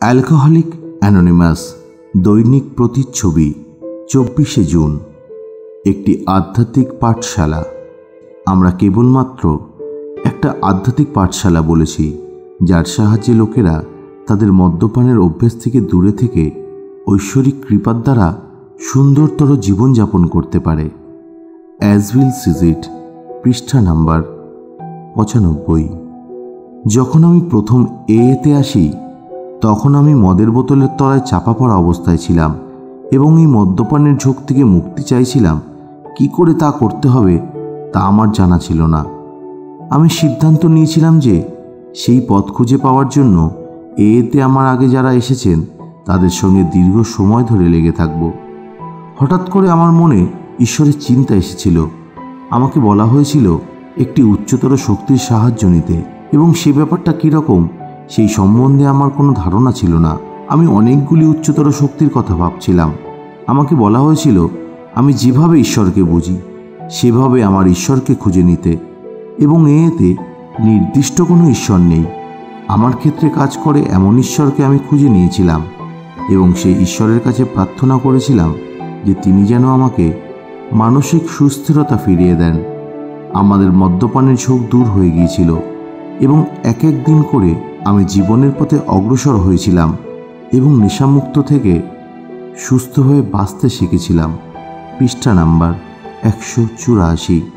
Alcoholic anonymous দৈনিক প্রতিচ্ছবি 24শে June. একটি আধ্যাত্মিক পাঠশালা। আমরা কেবলমাত্র একটা আধ্যাত্মিক পাঠশালা বলেছি, যার সাহায্যে লোকেরা তাদের মদ্যপানের অভ্যেস থেকে দূরে থেকে ঐশ্বরিক কৃপার দ্বারা সুন্দরতর জীবনযাপন করতে পারে। অ্যাজ উইল সিজ ইট, পৃষ্ঠা নাম্বার 95। যখন আমি প্রথম এতে আসি, তখন আমি মদের বোতলের তলায় চাপা পড়া অবস্থায় ছিলাম এবং এই মদ্যপানের ঝোঁক থেকে মুক্তি চাইছিলাম। কি করে তা করতে হবে তা আমার জানা ছিল না। আমি সিদ্ধান্ত নিয়েছিলাম যে সেই পথ খুঁজে পাওয়ার জন্য এতে আমার আগে যারা এসেছেন তাদের সঙ্গে দীর্ঘ সময় ধরে লেগে থাকব। হঠাৎ করে আমার মনে ঈশ্বরের চিন্তা এসেছিল। আমাকে বলা হয়েছিল একটি উচ্চতর শক্তির সাহায্য নিতে, এবং সে ব্যাপারটা কীরকম সেই সম্বন্ধে আমার কোনো ধারণা ছিল না। আমি অনেকগুলি উচ্চতর শক্তির কথা ভাবছিলাম। আমাকে বলা হয়েছিল আমি যেভাবে ঈশ্বরকে বুঝি সেভাবে আমার ঈশ্বরকে খুঁজে নিতে, এবং এতে নির্দিষ্ট কোনো ঈশ্বর নেই। আমার ক্ষেত্রে কাজ করে এমন ঈশ্বরকে আমি খুঁজে নিয়েছিলাম এবং সেই ঈশ্বরের কাছে প্রার্থনা করেছিলাম যে তিনি যেন আমাকে মানসিক সুস্থিরতা ফিরিয়ে দেন। আমাদের মদ্যপানের ঝোঁক দূর হয়ে গিয়েছিল এবং এক এক দিন করে আমি জীবনের পথে অগ্রসর হয়েছিলাম এবং নেশামুক্ত থেকে সুস্থ হয়ে বাঁচতে শিখেছিলাম। পৃষ্ঠা নাম্বার 184।